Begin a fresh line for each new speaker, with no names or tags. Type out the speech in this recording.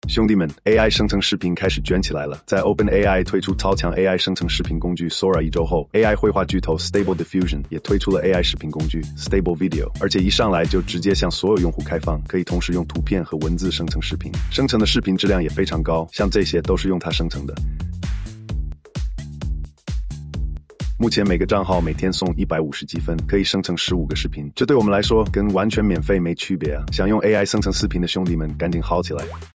兄弟们 ，AI 生成视频开始卷起来了。在 OpenAI 推出超强 AI 生成视频工具 Sora 一周后 ，AI 绘画巨头 Stable Diffusion 也推出了 AI 视频工具 Stable Video， 而且一上来就直接向所有用户开放，可以同时用图片和文字生成视频，生成的视频质量也非常高，像这些都是用它生成的。目前每个账号每天送150积分，可以生成15个视频，这对我们来说跟完全免费没区别啊！想用 AI 生成视频的兄弟们，赶紧薅起来！